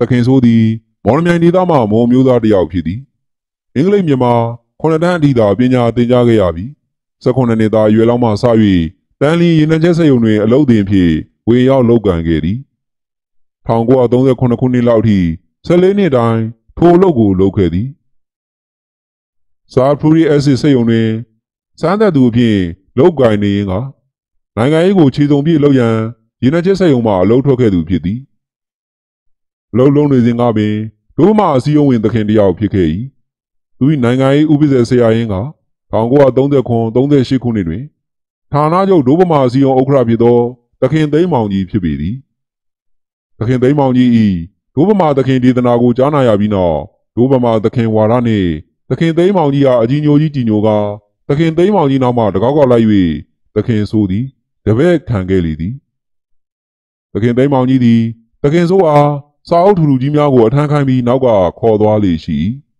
သခင်ဆိုသည်မော်လမြိုင်ဒေသမှမော်မျိုးသားတစ်ယောက်ဖြစ်သည်အင်္ဂလိပ်မြန်မာ9တန်းအထိသာပညာသင်ကြားခဲ့ရပြီး18နှစ်သားအရွယ်လောက်မှစ၍တန်လီရေနံချက်စက်ရုံတွင်အလုပ်သင်ဖြင့်ဝင်ရောက်လုပ်ကိုင်ခဲ့သည်1938ခုနှစ်လောက်ထိ14နှစ်တိုင်းထိုအလုပ်ကိုလုပ်ခဲ့သည်စာဖရူရီအက်ဆစ်စက်ရုံတွင်စမ်းသပ်သူအဖြစ်လုပ်ကိုင်နေရင်ကနိုင်ငံရေးကိုခြေစုံပြည့်လုပ်ရန်ရေနံချက်စက်ရုံမှအလုပ်ထွက်ခဲ့သူဖြစ်သည်လုံးလုံးနေစဉ်ကပင်ဒိုးမအစည်းအဝေးသခင်တယောက်ဖြစ်ခဲ့၏သူ၏နိုင်ငံရေးဥပဒေဆရာရင်းက1939-38ခုနှစ်တွင်ဌာနချုပ်ဒိုးဗမာအစည်းအဝေးဥက္ကဋ္ဌဖြစ်သောသခင်သိန်းမောင်ကြီးဖြစ်ပေသည်သခင်သိန်းမောင်ကြီး၏ဒိုးဗမာသခင်ဒေသနာကိုကြားနာရပြီးနောက်ဒိုးဗမာသခင်ဝါဒနှင့်သခင်သိန်းမောင်ကြီးအားအကြီးညိုကြီးကြီးညိုကသခင်သိန်းမောင်ကြီးနောက်မှတကောက်ကောက်လိုက်၍သခင်ဆိုသည်တပည့်ခံခဲ့လေသည်သခင်သိန်းမောင်ကြီးသည်သခင်ဆိုအားစာအုပ်ထူထူကြီးများကိုအထမ်းခိုင်းပြီးနောက်ကခေါ်သွားလေရှိ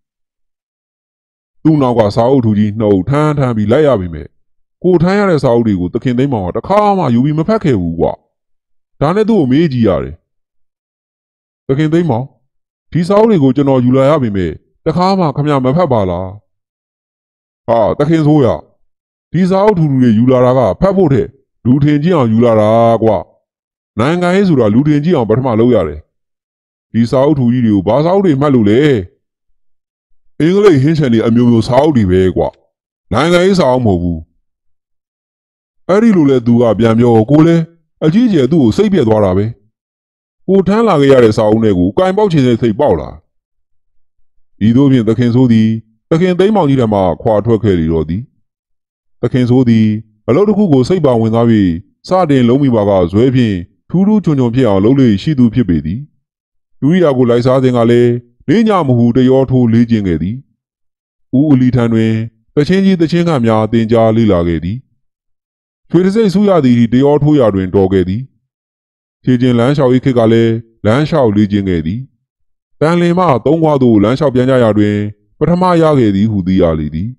သူ့နောက်ကစာအုပ်ထူကြီးနှုတ်ထမ်းပြီးလိုက်ရပြီမဲ့ကိုထမ်းရတဲ့စာအုပ်တွေကိုသခင်သိန်းမောင်ကတခါမှယူပြီးမဖတ်ခဲ့ဘူးကွာဒါနဲ့သူ့ကိုမေးကြည့်ရတယ်သခင်သိန်းမောင်ဒီစာအုပ်တွေကိုကျွန်တော်ယူလာရပြီမဲ့တခါမှခမရမဖတ်ပါလားဟာသခင်ဆိုးရဒီစာအုပ်ထူထူတွေယူလာတာကဖတ်ဖို့တဲ့လူထင်ကြည့်အောင်ယူလာတာကွာနိုင်ငံရေးဆိုတာလူထင်ကြည့်အောင်ပထမလုပ်ရတယ်ဒီစာအုပ်ထူကြီးတွေကိုဘာစာအုပ်တွေမှတ်လို့လဲအင်္ဂလိပ်ဟင်းချန်တွေအမျိုးမျိုးစာအုပ်တွေပဲကွာနိုင်ငံရေးစာအုပ်မဟုတ်ဘူးအဲ့ဒီလိုလဲသူကပြန်ပြောကိုလဲအကြီးကျယ်သူ့ကိုစိတ်ပြက်သွားတာပဲကိုထမ်းလာခဲ့ရတဲ့စာအုပ်တွေကိုကင်ပေါက်ချင်တဲ့စိတ်ပေါက်လာဤသို့ဖြင့်သခင်ဆိုးသည်သခင်သိန်းမောင်ကြီးထံမှခွာထွက်ခဲ့လေတော့သည်သခင်ဆိုးသည်အလုပ်တစ်ခုကိုစိတ်ပါဝင်သွားပြီးစတင်လုံးမိပါကဇွဲဖြင့်ထူးထူးချွန်ချွန်ဖြစ်အောင်လုပ်လေရှိသူဖြစ်ပေသည်ဒုရိယာကိုလိုက်စားခြင်းကလည်းလေးညမဟုတရောထိုးလေးကျင်ခဲ့သည်ဦးဦးလီထံတွင်တချင်းကြီးတချင်းကများတင်ကြားလေ့လာခဲ့သည်ရွှေတစိမ့်ဆူရသည်တရောထိုးရာတွင်တော်ခဲ့သည်ခြေချင်းလမ်းလျှောက်၏ခေတ်ကလည်းလမ်းလျှောက်လေးကျင်ခဲ့သည်တန်လင်မှသုံးခွားသို့လမ်းလျှောက်ပြန်ကြရာတွင်ပထမရခဲ့သည်ဟုသိရလေသည်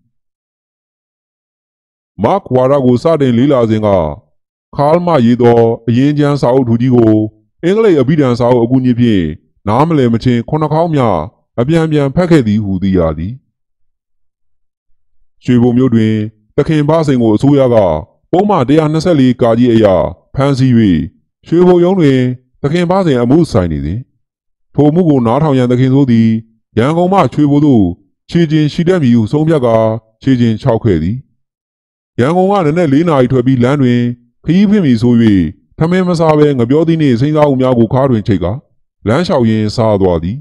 မတ်ဝါဒကိုစတင်လေ့လာစဉ်ကခါးမရေးသောအရင်ကျန်းစာအုပ်ထူကြီးကိုအင်္ဂလိပ်အဘိဓမ္မာစာအုပ်အကူအညီဖြင့်နားမလည်မချင်းခုနှစ်ခေါင်းများအပြန်ဖတ်ခဲ့သည်ဟုသိရသည်ရွှေဘုံမြို့တွင်သခင်ဖစိန်ကိုအစိုးရကပုံမှန်124ကာကြီးအရာဖမ်းဆီး၍ရွှေဘုံရုံးတွင်သခင်ဖစိန်အမှုဆိုင်နေသည်ထိုမှုကိုနားထောင်ရန်သခင်ဆိုသည်ရန်ကုန်မှရွှေဘုံသို့ခြေချင်းရှိတတ်မည်ဟုဆုံးဖြတ်ကာခြေချင်း၆ခဲ့သည်ရန်ကုန်ကနက်4နာရီထွက်ပြီးလမ်းတွင်ခရီးဖွင့်ပြီဆို၍ထမင်းမစားဘဲငပြောသီးနှင့်စိမ်းစားအုပ်များကိုခါးတွင်ချိတ်ကာလမ်းလျှောက်ရင်းစားသွားသည်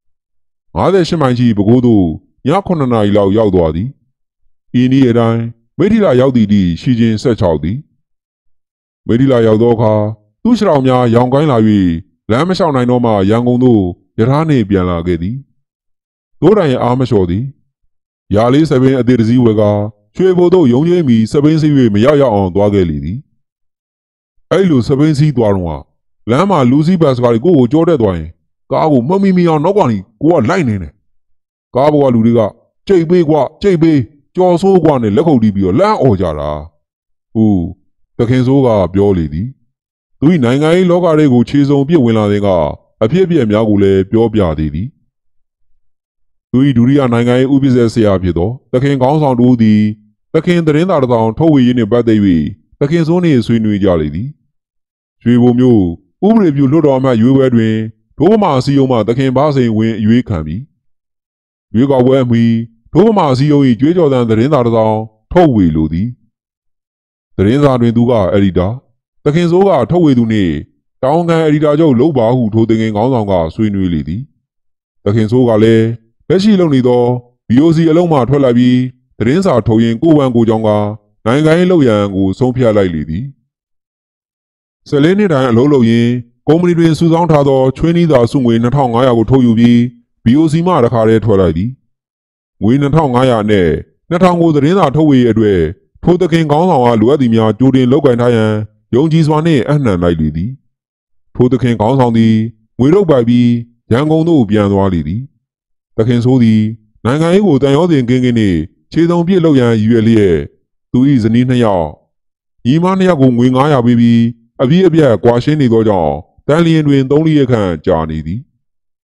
58မိုင်ရှိပဲခူးသို့ည9နာရီလောက်ရောက်သွားသည်ဤနည်းအတိုင်းမိထီလာရောက်သည့်ဒီရှိချင်း16သည်မိထီလာရောက်သောအခါသူ့ခြေထောက်များရောင်ကိုင်းလာ၍လမ်းမလျှောက်နိုင်တော့မှရန်ကုန်သို့ရထားနှင့်ပြန်လာခဲ့သည်သို့တိုင်အားမလျှော်သည်ရာလေးစပင်းအသေးတစည်းဝယ်ကာရွှေဘိုသို့ယုံကြည်မီစပင်းစီး၍မရောက်အောင်သွားခဲ့လေသည်အဲ့လိုစပင်းစီးသွားတော့လမ်းမှာလူစီးဘတ်စကားတွေကိုကြောတက်သွားရင်ကားကိုမမီမီအောင်နောက်ကနေကိုကလိုက်နေတယ်ကားပေါ်ကလူတွေကကြိတ်ပေးကွာကြိတ်ပေးကြော်ဆိုးကွာနဲ့လက်ခုပ်တီးပြီးတော့လမ်းអော်ကြတာဟုတ်သခင်ဆိုးကပြောလေသည်သူ၏နိုင်ငံရေးလောကတွေကိုခြေစုံပြစ်ဝင်လာတဲ့ကအဖြစ်အပျက်များကိုလည်းပြောပြသေးသည်သူ၏ဒုတိယနိုင်ငံရေးဥပဒေဆရာဖြစ်သောသခင်ကောင်းဆောင်တို့သည်သခင်သတင်းသာတစ်စောင်ထုတ်ဝေရေးနှင့်ပတ်သက်၍သခင်စိုးနှင့်ဆွေးနွေးကြလေသည်ရွှေဘုံမြို့ဥပဒေပြုလွှတ်တော်အမတ်ရွေးပွဲတွင်ဒိုးဗမာအစည်းအရုံးမှသခင်ဘာစိန်ဝင်ရွေးခံပြီးရွေးကောက်ပွဲအမီဒိုးဗမာအစည်းအရုံး၏ကြွေးကြော်သံသတင်းသာတစ်စောင်ထုတ်ဝေလိုသည်သတင်းစာတွင်သူကအက်ဒီတာသခင်စိုးကထုတ်ဝေသူနှင့်တောင်းကန်အက်ဒီတာချုပ်လုပ်ပါဟုထိုသခင်ကောင်းဆောင်ကဆွေးနွေးလေသည်သခင်စိုးကလည်းလက်ရှိလုပ်နေသော BOC အလုံးမှထွက်လာပြီးသတင်းစာထုတ်ရင်ကိုဝန်ကိုကြောင့်ကနိုင်ငံရေးလုပ်ရန်ကိုဆုံးဖြတ်လိုက်လေသည်14နှစ်တိုင်အလုပ်လုပ်ရင်းကုမ္ပဏီတွင်စုဆောင်းထားသောချွေးနီးသာစုငွေ2500ကိုထုတ်ယူပြီး BOC မှတစ်ခါတည်းထွက်လိုက်သည်ငွေ2500နဲ့2000ကိုသတင်းစာထုတ်ဝေရေးအတွက်ထိုသခင်ကောင်းဆောင်ကလိုအပ်သည်များကြိုတင်လုပ်ကင်ထားရန်ယုံကြည်စွာနှင့်အနှံလိုက်လေသည်ထိုသခင်ကောင်းဆောင်သည်ငွေထုတ်ပိုက်ပြီးရန်ကုန်သို့ပြန်သွားလေသည်သခင်ဆိုသည်နိုင်ငံရေးကိုတန်ရောစဉ်ကင်းနှင့်ခြေစုံပြည့်လုပ်ရန်ရည်ရွယ်လျက်သူ၏ဇနီး2ယောက်ညီမ2ယောက်ကိုငွေ900ပေးပြီးအပြည့်အပြတ်ကွာရှင်းနေသောကြောင့်တန်လျင်တွင်3 ရက်ခန့်ကြာနေသည်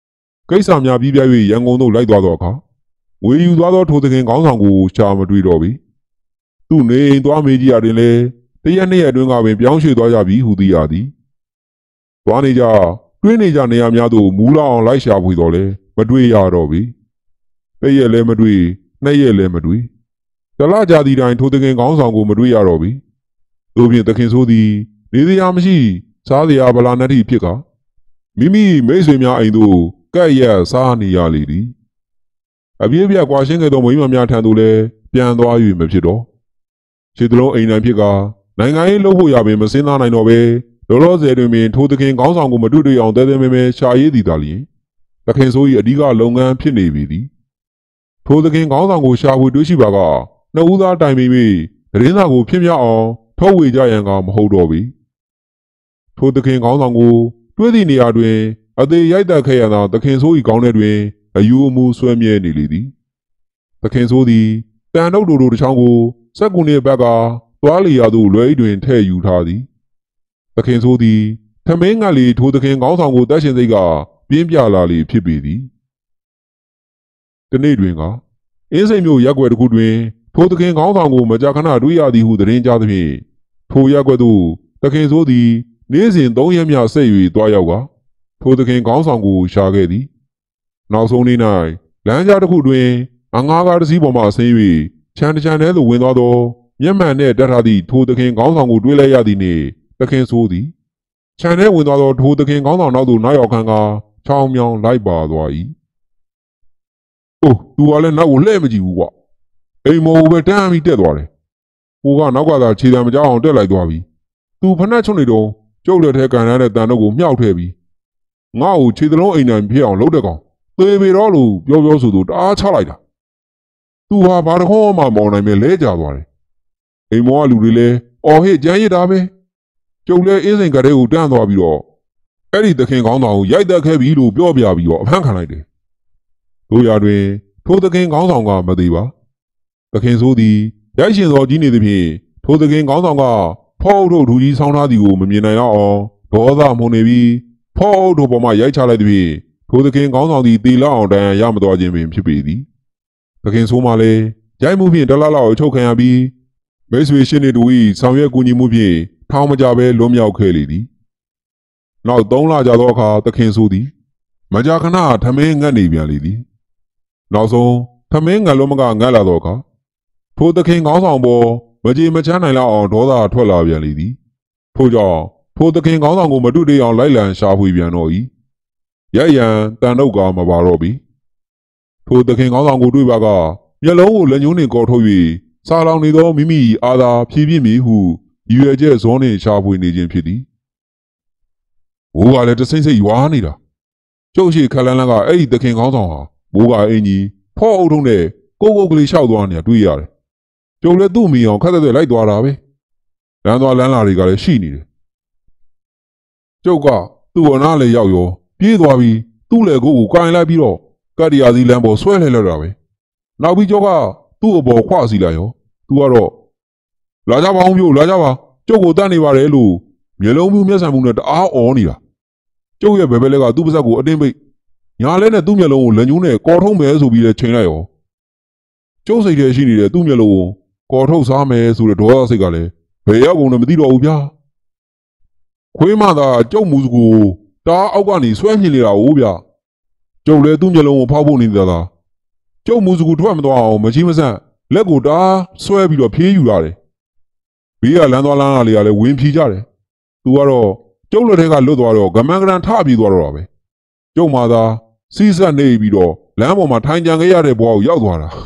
ကိစ္စများပြီးပြ၍ရန်ကုန်သို့လိုက်သွားသောအခါငွေယူသွားသောထိုသခင်ခေါင်းဆောင်ကိုရှာမတွေ့တော့ပေသူ့နေအိမ်သွားမေးကြည့်ရတွင်လည်းတရက်နှစ်ရက်အတွင်းကပင်ပြောင်းရွှေ့သွားကြပြီဟုသိရသည်သွားနေကြတွင်းနေကြနေရာများသို့မူလာအောင်လိုက်ရှာဖွေတော်လဲမတွေ့ရတော့ပေတစ်ရက်လည်းမတွေ့နှစ်ရက်လည်းမတွေ့တလကြာသည့်တိုင်ထိုသခင်ခေါင်းဆောင်ကိုမတွေ့ရတော့ပေတို့ဖြင့်သခင်ဆိုသည်နေစရာမရှိစားစရာဗလာနတ်တိဖြစ်ကမိမိမိတ်ဆွေများအိမ်သို့ကပ်ရက်စားနေရလေသည်အပြည့်ပြကွာရှင်းခဲ့သောမိမများထံသို့လည်းပြန်သွား၍မဖြစ်တော့ခြေတလုံးအိမ်နံဖြစ်ကနိုင်ငံရေးလှုပ်ဖို့ရပင်မစင်းသားနိုင်တော့ပဲလောလောဆယ်တွင်ပင်ထိုသခင်ခေါင်းဆောင်ကိုမတွေ့တွေ့အောင်တဲတဲမဲမဲရှာရေးသည်သာလျှင်သခင်ဆို၏အဓိကလုပ်ငန်းဖြစ်နေပြီသည်ထိုသခင်ခေါင်းဆောင်ကိုရှာဖွေတွေ့ရှိပါကနှစ်ဦးသားတိုင်ပင်၍သတင်းစာကိုဖြစ်မြောက်အောင်ထုတ်ဝေကြရန်ကမဟုတ်တော့ပေထိုသခင်ခေါင်းဆောင်ကိုတွေ့သည့်နေရာတွင်အသေးရိုက်တက်ခဲ့ရသောသခင်ဆို၏ခေါင်းထဲတွင်အယူအမူဆွဲမြဲနေလေသည်သခင်ဆိုသည်တန်တုတ်တို့တစ်ချောင်းကိုစက်ကူနှင့်ဘက်ကသွားလျာသို့လွယ်တွင်ထည့်ယူထားသည်သခင်ဆိုသည်ထမင်းငတ်လီထိုသခင်ခေါင်းဆောင်ကိုတက်ရှင်စိတ်ကပြင်းပြလာလေဖြစ်ပေသည်တနေ့တွင်ကအင်းစိန်မြို့ရက်ွက်တစ်ခုတွင်ထိုသခင်ခေါင်းဆောင်ကိုမကြာခဏတွေ့ရသည်ဟုသတင်းကြားသဖြင့်ထိုရက်ွက်သို့သခင်ဆိုသည်နေ့စဉ်3ရက်မြဆက်၍တွားရောက်ကထိုသခင်ခေါင်းဆောင်ကိုရှာခဲ့သည်နောက်ဆုံးနေ့၌လမ်းကြားတစ်ခုတွင်အငါးကားတစ်စီးပေါ်မှဆင်း၍ခြံတစ်ခြံထဲသို့ဝင်သွားသောမျက်မှန်နှင့်တက်ထားသည့်ထိုသခင်ခေါင်းဆောင်ကိုတွေ့လိုက်ရသည်နှင့်သခင်ဆိုသည်ခြံထဲဝင်သွားသောထိုသခင်ခေါင်းဆောင်နောက်သို့နောက်ရောက်ခန်းကချောင်းမြောင်းလိုက်ပါသွား၏အိုးသူကလည်းနောက်ကိုလှည့်မကြည့်ဘူးကွာအိမ်မော်ပဲတန်းပြီးတက်သွားတယ်ဟိုကနောက်ကသာခြေတံမကြောက်အောင်တက်လိုက်သွားပြီသူဖက်နှက်ချုံနေတော့ကျုပ်လက်ထဲကန်ရတဲ့တန်တော့ကိုမြှောက်ထည့်ပြီးငါ့ကိုခြေသလုံးအိမ်နံဖြစ်အောင်လုပ်တဲ့ကောင်သေပေတော့လို့ပြောဆိုသူတအားချလိုက်တာသူဟာဘာတခေါမှမောင်းနိုင်မဲ့လဲကြသွားတယ်အိမ်မောကလူတွေလည်းအော်ဟစ်ကြမ်းရစ်တာပဲကျုပ်လည်းအင်းစိန်ကတဲ့ကိုတန်းသွားပြီးတော့အဲ့ဒီသခင်ကောင်းဆောင်ကိုရိုက်တက်ခဲ့ပြီလို့ပြောပြပြီးတော့အဖမ်းခံလိုက်တယ်တို့ရတွင်ထိုသခင်ကောင်းဆောင်ကမသေးပါသခင်ဆိုသည်ရိုက်ရှင်သောကြီးနေသဖြင့်ထိုသခင်ကောင်းဆောင်ကဖောက်ထုတ်ထူကြီးဆောင်းထားသည်ကိုမမြင်နိုင်တော့အောင်ဒေါသမုန်နေပြီးဖောက်ထုတ်ပေါ်မှရိုက်ချလိုက်သဖြင့်ထိုသခင်ကောင်းဆောင်သည်တေလောက်အောင်တန်ရမသွားခြင်းပင်ဖြစ်ပေသည်သခင်ဆိုမှလည်းရိုက်မှုဖြင့်တလားလောက်အချုပ်ခံရပြီးမိတ်ဆွေရှင်းနေသူ၏ဆောင်ရွက်ကူညီမှုဖြင့်ထောင်မကြပဲလွတ်မြောက်ခဲ့လေသည်နောက်3လကြာသောအခါသခင်ဆိုသည်မကြာခဏထမင်းငတ်နေပြန်လေသည်နောက်ဆုံးထမင်းငတ်လုံးမကငတ်လာသောအခါထိုသခင်ကောင်းဆောင်ပေါ်မကြေမချမ်းနိုင်လောက်အောင်ဒေါသထွက်လာပြန်လေသည်ထို့ကြောင့်ထိုသခင်ကောင်းဆောင်ကိုမတွေ့တွေ့အောင်လိုက်လံရှာဖွေပြန်တော့၏ရိုက်ရန်တန်တော့ကမပါတော့ပြီထိုသခင်ကောင်းဆောင်ကိုတွေ့ပါကမျက်လုံးကိုလက်ညှိုးနှင့်ကော်ထုတ်၍စာလောင်နေသောမိမိအာသာဖြည်းဖြည်းမီဟုရည်ရွယ်ချက်ဇောနှင့်ရှာဖွေနေခြင်းဖြစ်သည်မိုးကလည်းတဆိမ့်ဆိတ်ရွာနေတာကျုပ်ရှိခက်လန်းလန်းကအဲ့ဒီသခင်ကောင်းဆောင်ဟာမိုးကအင်ကြီးဖော့အုပ်ထုံးနဲ့ကိုကလေးလျှောက်သွားနေတာတွေ့ရတယ်ကျုပ်လည်းသူ့မိအောင်ခက်တဲ့လိုက်သွားတာပဲလမ်းသွားလမ်းလာတွေကလည်းရှိနေတယ်ကျုပ်ကသူ့အနားလည်းရောက်ရောပြေးသွားပြီးသူ့လေကိုကိုင်လိုက်ပြီးတော့ကတ္တရာစီလမ်းပေါ်ဆွဲလှည့်လိုက်တာပဲနောက်ပြီးကျောက်ကသူ့အပေါ်ခွစီလိုက်ရောသူကတော့လာကြပါအောင်ပြုတ်လာကြပါကျုပ်ကိုတတ်နေပါတယ်လို့မျက်လုံးပြူးမျက်စံမှုနဲ့တအားအော်နေတာကျုပ်ရဲ့ဘယ်ဘက်လက်ကသူ့ပါဇက်ကိုအတင်းပိတ်ညာလဲနဲ့သူ့မျက်လုံးကိုလက်ညှိုးနဲ့ကော်ထုံးမယ်ဆိုပြီးလဲချိန်လိုက်ရောကျုပ်စိတ်ထဲရှိနေတဲ့သူ့မျက်လုံးကိုကော်ထုတ်စားမယ်ဆိုတဲ့ဒေါသစိတ်ကလည်းဘယ်ရောက်ကုန်လဲမသိတော့ဘူးဗျာခွေးမသာကျုပ်မူစကူတားအောက်ကနေဆွဲမြင်နေတာဟုတ်ဗျာကျုပ်လည်းသူ့မျက်လုံးကိုဖောက်ဖို့နေတာသာကျုပ်မူစကူထွက်မသွားအောင်မကြီးမဆန့်လက်ကိုတားဆွဲပြီးတော့ဖြေးယူလာတယ်ဘေးကလမ်းသွားလမ်းလာလေးကလည်းဝင်ဖြီးကြတယ်သူကတော့ကျုပ်လက်ထဲကလွတ်သွားတော့ဂမန်ကရန်ထပြေးသွားတော့တာပဲကျုပ်မှသာစီးဆက်နေပြီးတော့လမ်းပေါ်မှာထိုင်ကြံခဲ့ရတဲ့ဘဝကိုရောက်သွားတာ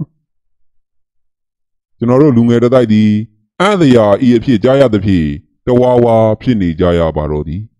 ကျွန်တော်တို့လူငယ်တတိုက်သည်အံ့သရာဤအဖြစ်ကြားရသဖြင့်တဝါဝါဖြစ်နေကြရပါတော့သည်